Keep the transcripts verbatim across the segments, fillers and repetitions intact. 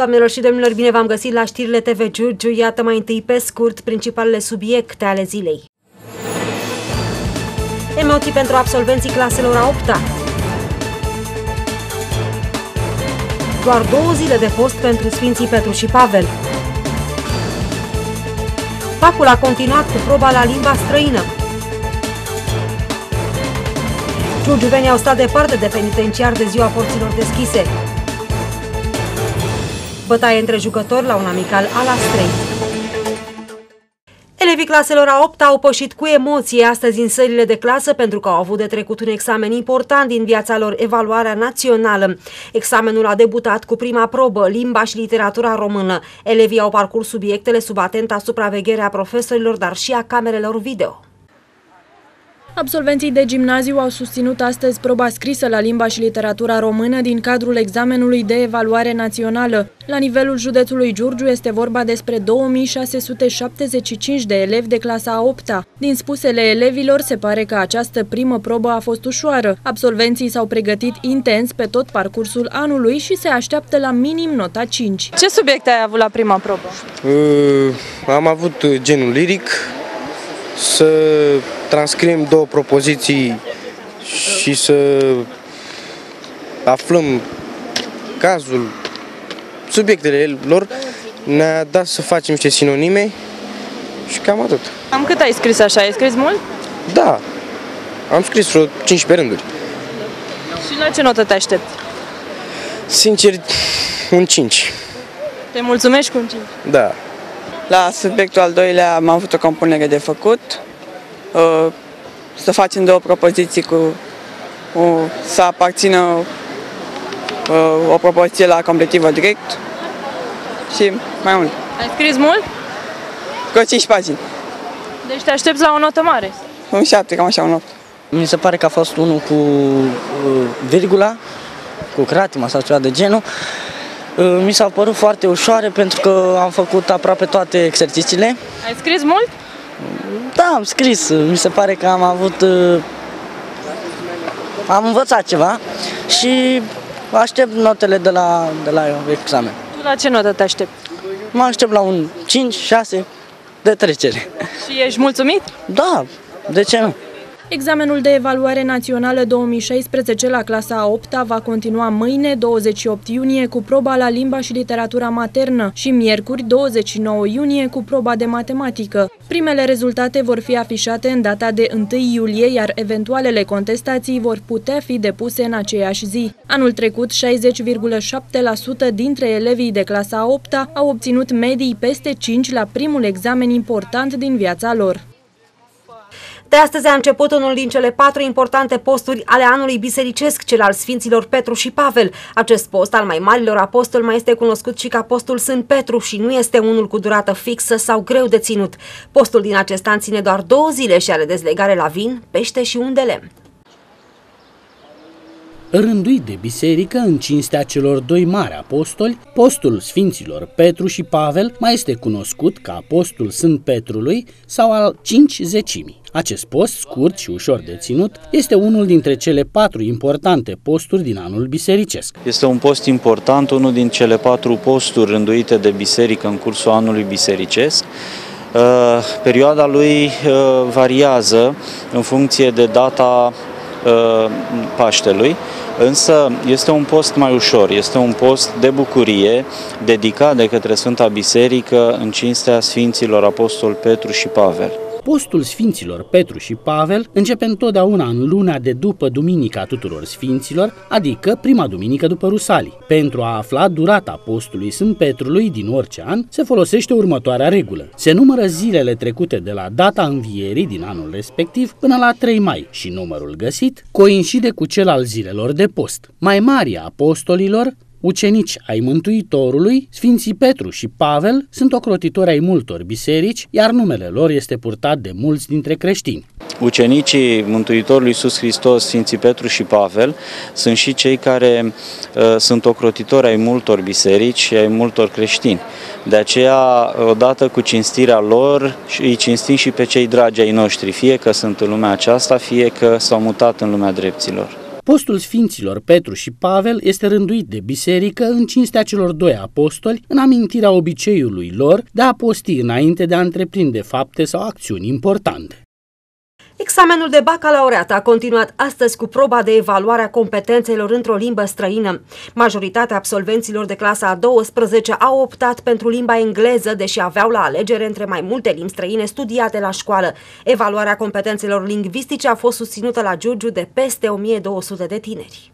Doamnelor și domnilor, bine v-am găsit la știrile T V Giurgiu. Iată mai întâi pe scurt principalele subiecte ale zilei. Emoții pentru absolvenții claselor a opta. Doar două zile de post pentru Sfinții Petru și Pavel. Pacul a continuat cu proba la limba străină. Giurgiuvenii au stat departe de penitenciar de ziua porților deschise. Bătaie între jucători la un amical al Astrei. Elevii claselor a opta au pășit cu emoție astăzi în sălile de clasă pentru că au avut de trecut un examen important din viața lor, evaluarea națională. Examenul a debutat cu prima probă, limba și literatura română. Elevii au parcurs subiectele sub atenta supraveghere a profesorilor, dar și a camerelor video. Absolvenții de gimnaziu au susținut astăzi proba scrisă la limba și literatura română din cadrul examenului de evaluare națională. La nivelul județului Giurgiu este vorba despre două mii șase sute șaptezeci și cinci de elevi de clasa a opta. Din spusele elevilor, se pare că această primă probă a fost ușoară. Absolvenții s-au pregătit intens pe tot parcursul anului și se așteaptă la minim nota cinci. Ce subiecte ai avut la prima probă? Uh, am avut genul liric, să transcriem două propoziții și să aflăm cazul, subiectele lor. Ne-a dat să facem niște sinonime și cam atât. Am cât ai scris așa? Ai scris mult? Da, am scris vreo cincisprezece rânduri. Și la ce notă te aștepți? Sincer, un cinci. Te mulțumești cu un cinci? Da. La subiectul al doilea am avut o compunere de făcut, să facem două propoziții cu să aparțină o propoziție la completivă direct și mai mult. Ai scris mult? Cu cinci pagini. Deci te aștepți la o notă mare? Un șapte, cam așa, un opt. Mi se pare că a fost unul cu virgula, cu cratima sau ceva de genul. Mi s-au părut foarte ușoare pentru că am făcut aproape toate exercițiile. Ai scris mult? Da, am scris. Mi se pare că am avut... Am învățat ceva și aștept notele de la, de la examen. Tu la ce notă te aștepți? Mă aștept la un cinci șase de trecere. Și ești mulțumit? Da, de ce nu? Examenul de evaluare națională două mii șaisprezece la clasa a opta va continua mâine, douăzeci și opt iunie, cu proba la limba și literatura maternă și miercuri, douăzeci și nouă iunie, cu proba de matematică. Primele rezultate vor fi afișate în data de întâi iulie, iar eventualele contestații vor putea fi depuse în aceeași zi. Anul trecut, șaizeci virgulă șapte la sută dintre elevii de clasa a opta au obținut medii peste cinci la primul examen important din viața lor. De astăzi a început unul din cele patru importante posturi ale anului bisericesc, cel al Sfinților Petru și Pavel. Acest post al mai marilor apostoli mai este cunoscut și ca postul Sfânt Petru și nu este unul cu durată fixă sau greu de ținut. Postul din acest an ține doar două zile și are dezlegare la vin, pește și un de lemn. Rânduit de biserică în cinstea celor doi mari apostoli, postul Sfinților Petru și Pavel mai este cunoscut ca postul Sfânt Petrului sau al cinci zecimii. Acest post, scurt și ușor de ținut, este unul dintre cele patru importante posturi din anul bisericesc. Este un post important, unul din cele patru posturi rânduite de biserică în cursul anului bisericesc. Perioada lui variază în funcție de data Paștelui, însă este un post mai ușor, este un post de bucurie dedicat de către Sfânta Biserică în cinstea Sfinților Apostoli Petru și Pavel. Postul Sfinților Petru și Pavel începe întotdeauna în luna de după Duminica Tuturor Sfinților, adică prima duminică după Rusalii. Pentru a afla durata postului Sfânt Petrului din orice an, se folosește următoarea regulă. Se numără zilele trecute de la data învierii din anul respectiv până la trei mai și numărul găsit coincide cu cel al zilelor de post. Mai mari apostolilor, ucenici ai Mântuitorului, Sfinții Petru și Pavel sunt ocrotitori ai multor biserici, iar numele lor este purtat de mulți dintre creștini. Ucenicii Mântuitorului Iisus Hristos, Sfinții Petru și Pavel, sunt și cei care uh, sunt ocrotitori ai multor biserici și ai multor creștini. De aceea, odată cu cinstirea lor, îi cinstim și pe cei dragi ai noștri, fie că sunt în lumea aceasta, fie că s-au mutat în lumea drepților. postul Sfinților Petru și Pavel este rânduit de biserică în cinstea celor doi apostoli, în amintirea obiceiului lor de a posti înainte de a întreprinde fapte sau acțiuni importante. Examenul de bacalaureat a continuat astăzi cu proba de evaluare a competențelor într-o limbă străină. Majoritatea absolvenților de clasa a douăsprezecea au optat pentru limba engleză, deși aveau la alegere între mai multe limbi străine studiate la școală. Evaluarea competențelor lingvistice a fost susținută la Giurgiu de peste o mie două sute de tineri.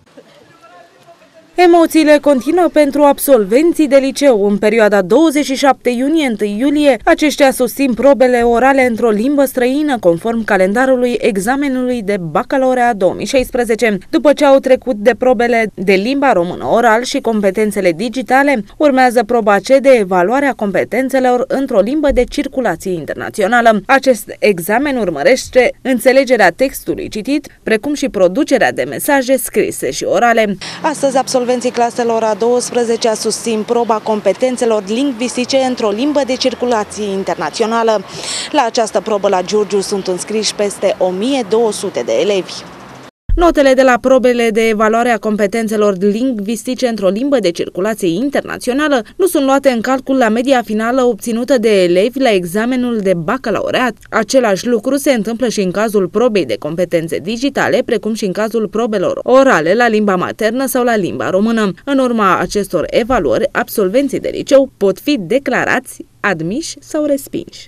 Emoțiile continuă pentru absolvenții de liceu. În perioada douăzeci și șapte iunie - întâi iulie, aceștia susțin probele orale într-o limbă străină, conform calendarului examenului de bacalaureat două mii șaisprezece. După ce au trecut de probele de limba română oral și competențele digitale, urmează proba C de evaluare a competențelor într-o limbă de circulație internațională. Acest examen urmărește înțelegerea textului citit, precum și producerea de mesaje scrise și orale. Astăzi, absolvenții claselor a douăsprezecea susțin proba competențelor lingvistice într-o limbă de circulație internațională. La această probă la Giurgiu sunt înscriși peste o mie două sute de elevi. Notele de la probele de evaluare a competențelor lingvistice într-o limbă de circulație internațională nu sunt luate în calcul la media finală obținută de elevi la examenul de bacalaureat. Același lucru se întâmplă și în cazul probei de competențe digitale, precum și în cazul probelor orale la limba maternă sau la limba română. În urma acestor evaluări, absolvenții de liceu pot fi declarați admiși sau respinși.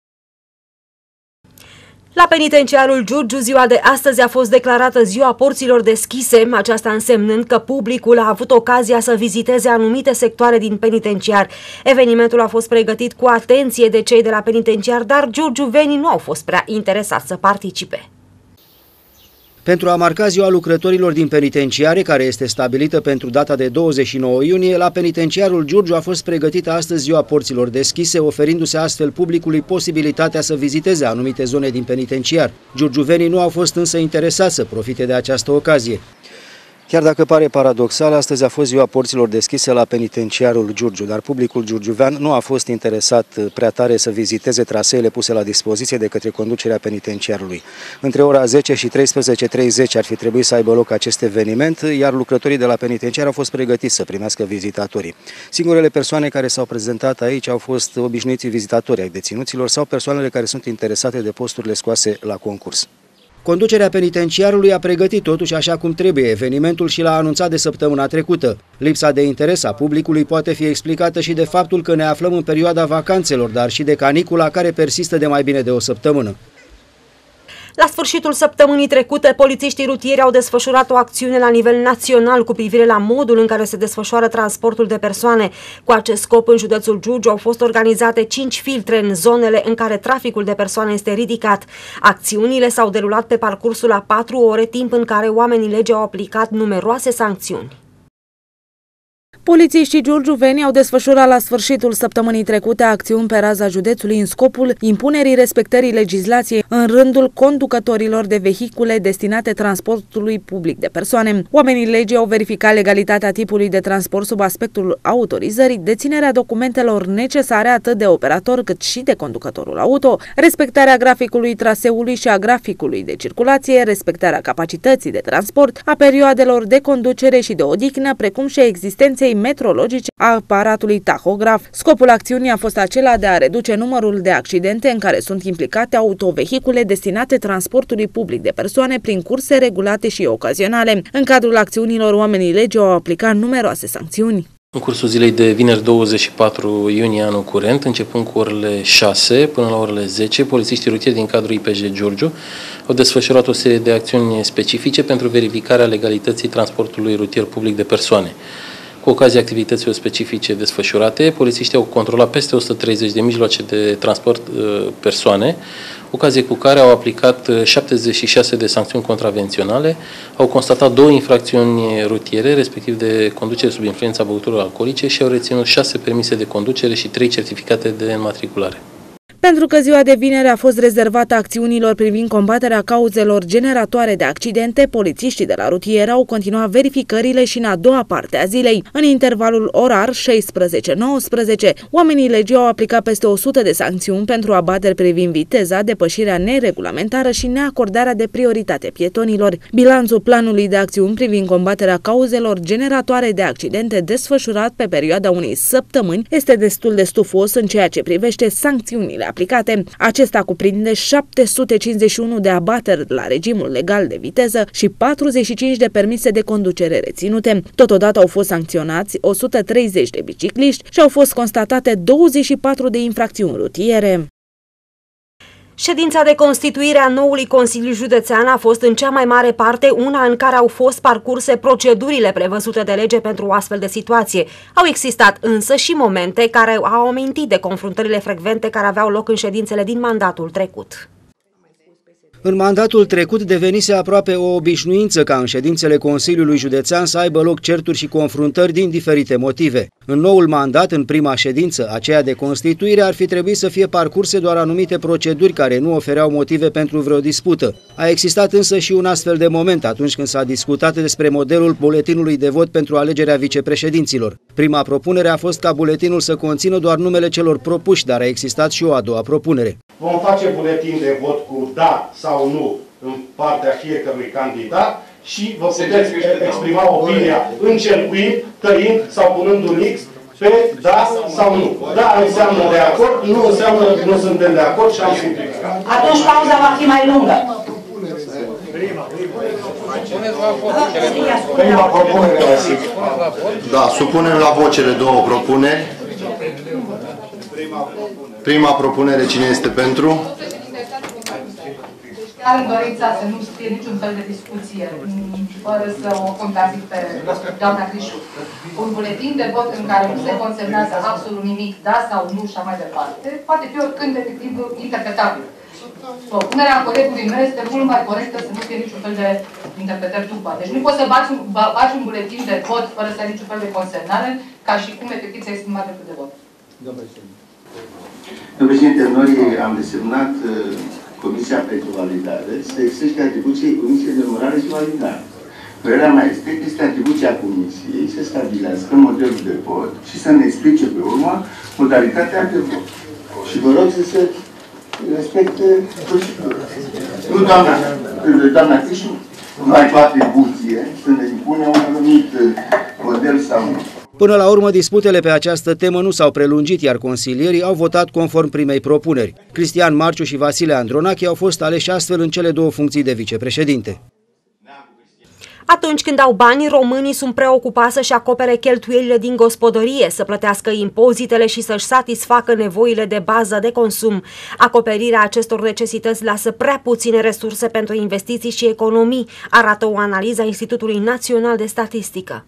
La penitenciarul Giurgiu, ziua de astăzi a fost declarată ziua porților deschise, aceasta însemnând că publicul a avut ocazia să viziteze anumite sectoare din penitenciar. Evenimentul a fost pregătit cu atenție de cei de la penitenciar, dar giurgiuvenii nu au fost prea interesați să participe. Pentru a marca ziua lucrătorilor din penitenciare, care este stabilită pentru data de douăzeci și nouă iunie, la penitenciarul Giurgiu a fost pregătită astăzi ziua porților deschise, oferindu-se astfel publicului posibilitatea să viziteze anumite zone din penitenciar. Giurgiuvenii nu au fost însă interesați să profite de această ocazie. Chiar dacă pare paradoxal, astăzi a fost ziua porților deschise la penitenciarul Giurgiu, dar publicul giurgiuvean nu a fost interesat prea tare să viziteze traseele puse la dispoziție de către conducerea penitenciarului. Între ora zece și treisprezece și treizeci ar fi trebuit să aibă loc acest eveniment, iar lucrătorii de la penitenciar au fost pregătiți să primească vizitatorii. Singurele persoane care s-au prezentat aici au fost obișnuiții vizitatori ai deținuților sau persoanele care sunt interesate de posturile scoase la concurs. Conducerea penitenciarului a pregătit totuși așa cum trebuie evenimentul și l-a anunțat de săptămâna trecută. Lipsa de interes a publicului poate fi explicată și de faptul că ne aflăm în perioada vacanțelor, dar și de canicula care persistă de mai bine de o săptămână. La sfârșitul săptămânii trecute, polițiștii rutieri au desfășurat o acțiune la nivel național cu privire la modul în care se desfășoară transportul de persoane. Cu acest scop, în județul Giurgiu au fost organizate cinci filtre în zonele în care traficul de persoane este ridicat. Acțiunile s-au derulat pe parcursul a patru ore, timp în care oamenii legii au aplicat numeroase sancțiuni. Polițiștii giurgiuveni au desfășurat la sfârșitul săptămânii trecute acțiuni pe raza județului în scopul impunerii respectării legislației în rândul conducătorilor de vehicule destinate transportului public de persoane. Oamenii legii au verificat legalitatea tipului de transport sub aspectul autorizării, deținerea documentelor necesare atât de operator cât și de conducătorul auto, respectarea graficului traseului și a graficului de circulație, respectarea capacității de transport, a perioadelor de conducere și de odihnă, precum și a existenței metrologice a aparatului tahograf. Scopul acțiunii a fost acela de a reduce numărul de accidente în care sunt implicate autovehicule destinate transportului public de persoane prin curse regulate și ocazionale. În cadrul acțiunilor, oamenii legii au aplicat numeroase sancțiuni. În cursul zilei de vineri douăzeci și patru iunie anul curent, începând cu orele șase până la orele zece, polițiștii rutieri din cadrul I P J Giurgiu au desfășurat o serie de acțiuni specifice pentru verificarea legalității transportului rutier public de persoane. Cu ocazia activităților specifice desfășurate, polițiștii au controlat peste o sută treizeci de mijloace de transport persoane, ocazie cu care au aplicat șaptezeci și șase de sancțiuni contravenționale, au constatat două infracțiuni rutiere, respectiv de conducere sub influența băuturilor alcoolice, și au reținut șase permise de conducere și trei certificate de înmatriculare. Pentru că ziua de vineri a fost rezervată acțiunilor privind combaterea cauzelor generatoare de accidente, polițiștii de la rutier au continuat verificările și în a doua parte a zilei. În intervalul orar șaisprezece nouăsprezece, oamenii legii au aplicat peste o sută de sancțiuni pentru abateri privind viteza, depășirea neregulamentară și neacordarea de prioritate pietonilor. Bilanțul planului de acțiuni privind combaterea cauzelor generatoare de accidente desfășurat pe perioada unei săptămâni este destul de stufos în ceea ce privește sancțiunile aplicate. Acesta cuprinde șapte sute cincizeci și unu de abateri la regimul legal de viteză și patruzeci și cinci de permise de conducere reținute. Totodată au fost sancționați o sută treizeci de bicicliști și au fost constatate douăzeci și patru de infracțiuni rutiere. Ședința de constituire a noului Consiliu Județean a fost în cea mai mare parte una în care au fost parcurse procedurile prevăzute de lege pentru o astfel de situație. Au existat însă și momente care au amintit de confruntările frecvente care aveau loc în ședințele din mandatul trecut. În mandatul trecut devenise aproape o obișnuință ca în ședințele Consiliului Județean să aibă loc certuri și confruntări din diferite motive. În noul mandat, în prima ședință, aceea de constituire, ar fi trebuit să fie parcurse doar anumite proceduri care nu ofereau motive pentru vreo dispută. A existat însă și un astfel de moment atunci când s-a discutat despre modelul buletinului de vot pentru alegerea vicepreședinților. Prima propunere a fost ca buletinul să conțină doar numele celor propuși, dar a existat și o a doua propunere. Vom face buletin de vot cu da sau nu în partea fiecărui candidat și vă puteți exprima opinia încercuind, tăind sau punând un X pe da sau nu. Da înseamnă de acord, nu înseamnă nu suntem de acord și am simplificat. Atunci pauza va fi mai lungă. Prima propunere. Da, supunem la vot cele două propuneri. Prima propunere, cine este pentru? Chiar în dorința să nu fie niciun fel de discuție, fără să o contrazic pe doamna Crișu. Un buletin de vot în care nu se consemnează absolut nimic, da sau nu și așa mai departe, poate fi oricând efectiv interpretabil. Propunerea colegului meu este mult mai corectă să nu fie niciun fel de interpretări după. Deci nu poți să bați un, bați un buletin de vot fără să ai niciun fel de consemnare, ca și cum efectiv ți-ai exprimat dreptul de vot. Domnul președinte, noi am desemnat uh, Comisia pentru Validare să exerce atribuției Comisiei de Numărare și Validare. Părerea mea este că este atribuția Comisiei să stabilească modelul de vot și să ne explice pe urmă modalitatea de vot. Și vă rog să se respecte procedura. Nu, doamna, doamna Crișu, nu ai o atribuție să ne impune un anumit model sau nu. Până la urmă, disputele pe această temă nu s-au prelungit, iar consilierii au votat conform primei propuneri. Cristian Marciu și Vasile Andronache au fost aleși astfel în cele două funcții de vicepreședinte. Atunci când au bani, românii sunt preocupați să-și acopere cheltuielile din gospodărie, să plătească impozitele și să-și satisfacă nevoile de bază de consum. Acoperirea acestor necesități lasă prea puține resurse pentru investiții și economii, arată o analiză a Institutului Național de Statistică.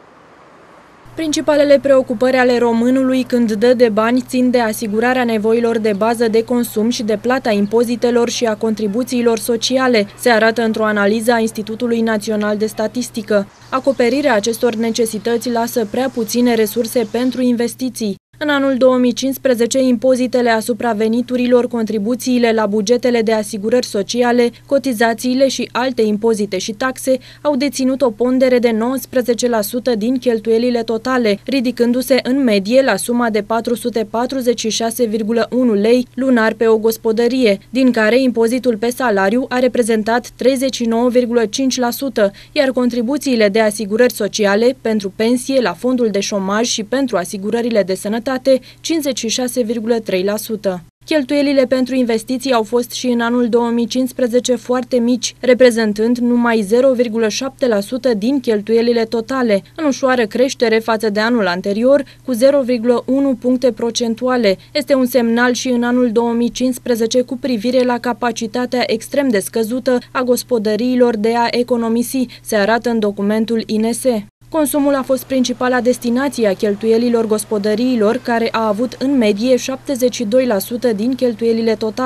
Principalele preocupări ale românului când dă de bani țin de asigurarea nevoilor de bază de consum și de plata impozitelor și a contribuțiilor sociale, se arată într-o analiză a Institutului Național de Statistică. Acoperirea acestor necesități lasă prea puține resurse pentru investiții. În anul două mii cincisprezece, impozitele asupra veniturilor, contribuțiile la bugetele de asigurări sociale, cotizațiile și alte impozite și taxe au deținut o pondere de nouăsprezece la sută din cheltuielile totale, ridicându-se în medie la suma de patru sute patruzeci și șase virgulă unu lei lunar pe o gospodărie, din care impozitul pe salariu a reprezentat treizeci și nouă virgulă cinci la sută, iar contribuțiile de asigurări sociale pentru pensie, la fondul de șomaj și pentru asigurările de sănătate cincizeci și șase virgulă trei la sută. Cheltuielile pentru investiții au fost și în anul două mii cincisprezece foarte mici, reprezentând numai zero virgulă șapte la sută din cheltuielile totale, în ușoară creștere față de anul anterior, cu zero virgulă unu puncte procentuale. Este un semnal și în anul două mii cincisprezece cu privire la capacitatea extrem de scăzută a gospodăriilor de a economisi, se arată în documentul I N S. Consumul a fost principala destinație a cheltuielilor gospodăriilor, care a avut în medie șaptezeci și doi la sută din cheltuielile totale.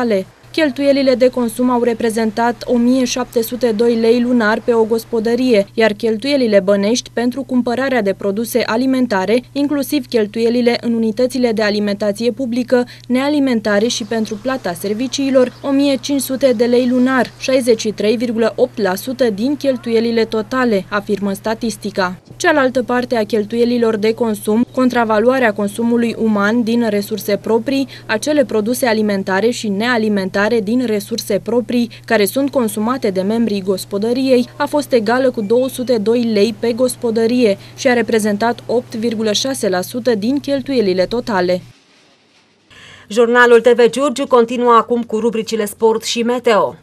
Cheltuielile de consum au reprezentat o mie șapte sute doi lei lunar pe o gospodărie, iar cheltuielile bănești pentru cumpărarea de produse alimentare, inclusiv cheltuielile în unitățile de alimentație publică, nealimentare și pentru plata serviciilor, o mie cinci sute de lei lunar, șaizeci și trei virgulă opt la sută din cheltuielile totale, afirmă statistica. Cealaltă parte a cheltuielilor de consum, contravaloarea consumului uman din resurse proprii, acele produse alimentare și nealimentare din resurse proprii care sunt consumate de membrii gospodăriei, a fost egală cu două sute doi lei pe gospodărie și a reprezentat opt virgulă șase la sută din cheltuielile totale. Jurnalul T V Giurgiu continuă acum cu rubricile sport și meteo.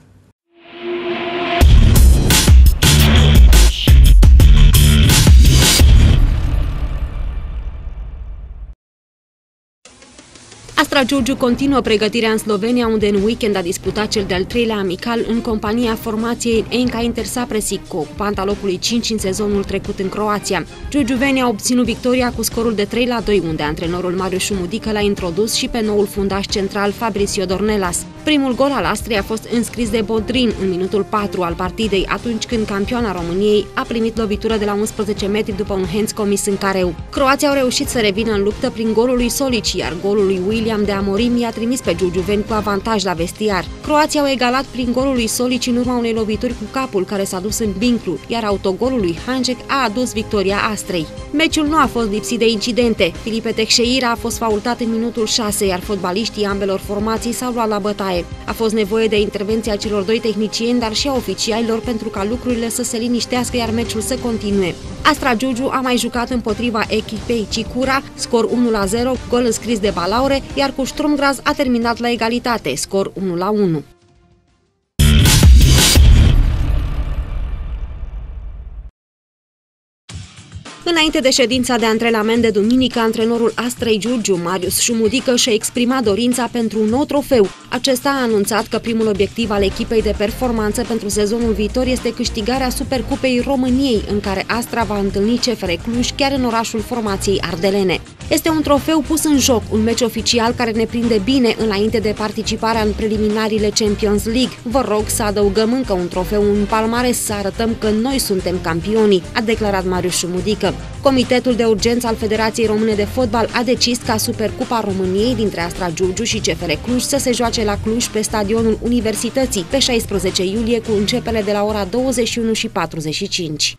Astra Giurgiu continuă pregătirea în Slovenia, unde în weekend a disputat cel de-al treilea amical în compania formației Enca Intersapresic, ocupanta locului cinci în sezonul trecut în Croația. Giurgiuvenii au obținut victoria cu scorul de trei la doi, unde antrenorul Marius Șumudică l-a introdus și pe noul fundaș central Fabrizio Dornelas. Primul gol al Astriei a fost înscris de Bodrin în minutul patru al partidei, atunci când campioana României a primit lovitură de la unsprezece metri după un hands comis în careu. Croații au reușit să revină în luptă prin golul lui Solici, iar golul lui William de Amorim i-a trimis pe giurgiuveni cu avantaj la vestiar. Croații au egalat prin golul lui Solici în urma unei lovituri cu capul care s-a dus în vinclu, iar autogolul lui Hanjek a adus victoria Astrei. Meciul nu a fost lipsit de incidente. Filipe Texeira a fost faultat în minutul șase, iar fotbaliștii ambelor formații s-au luat la bătaie. A fost nevoie de intervenția celor doi tehnicieni, dar și a oficialilor pentru ca lucrurile să se liniștească, iar meciul să continue. Astra Giurgiu a mai jucat împotriva echipei Cicura, scor unu la zero, gol înscris de Balaure, iar cu Sturm Graz a terminat la egalitate, scor unu la unu. Înainte de ședința de antrenament de duminică, antrenorul Astrei Giurgiu, Marius Șumudică, și-a exprimat dorința pentru un nou trofeu. Acesta a anunțat că primul obiectiv al echipei de performanță pentru sezonul viitor este câștigarea Supercupei României, în care Astra va întâlni C F R Cluj chiar în orașul formației ardelene. Este un trofeu pus în joc, un meci oficial care ne prinde bine înainte de participarea în preliminariile Champions League. Vă rog să adăugăm încă un trofeu în palmares, să arătăm că noi suntem campionii, a declarat Marius Șumudică. Comitetul de urgență al Federației Române de Fotbal a decis ca Supercupa României dintre Astra Giurgiu și C F R Cluj să se joace la Cluj pe stadionul Universității pe șaisprezece iulie cu începere de la ora douăzeci și unu și patruzeci și cinci.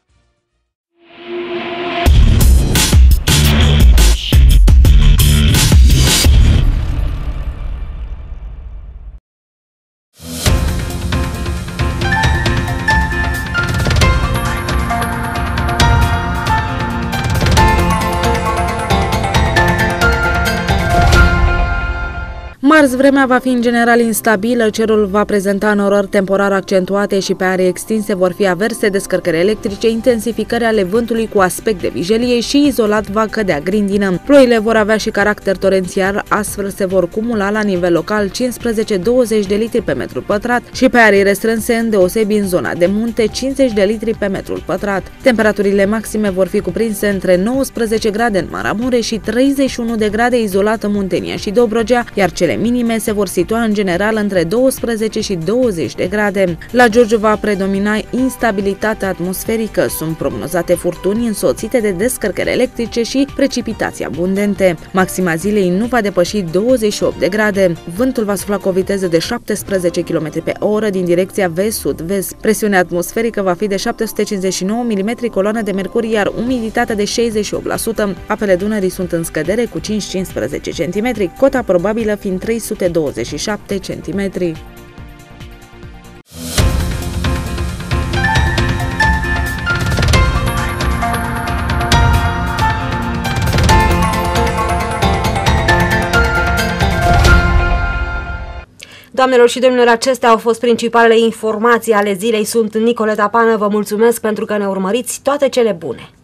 Marți, vremea va fi în general instabilă, cerul va prezenta norări temporar accentuate și pe arii extinse vor fi averse, descărcări electrice, intensificări ale vântului cu aspect de vijelie și izolat va cădea grindină. Ploile vor avea și caracter torențial, astfel se vor cumula la nivel local cincisprezece douăzeci de litri pe metru pătrat și pe arii restrânse, îndeosebi în zona de munte, cincizeci de litri pe metru pătrat. Temperaturile maxime vor fi cuprinse între nouăsprezece grade în Maramureș și treizeci și unu de grade izolat în Muntenia și Dobrogea, iar cele minime se vor situa în general între douăsprezece și douăzeci de grade. La Giurgiu va predomina instabilitatea atmosferică, sunt prognozate furtuni însoțite de descărcări electrice și precipitații abundente. Maxima zilei nu va depăși douăzeci și opt de grade. Vântul va sufla cu o viteză de șaptesprezece kilometri pe oră din direcția vest-sud-vest. Presiunea atmosferică va fi de șapte sute cincizeci și nouă milimetri coloană de mercur, iar umiditatea de șaizeci și opt la sută. Apele Dunării sunt în scădere cu cinci la cincisprezece centimetri, cota probabilă fiind trei sute douăzeci și șapte centimetri. Doamnelor și domnilor, acestea au fost principalele informații ale zilei. Sunt Nicoleta Pană, vă mulțumesc pentru că ne urmăriți, toate cele bune!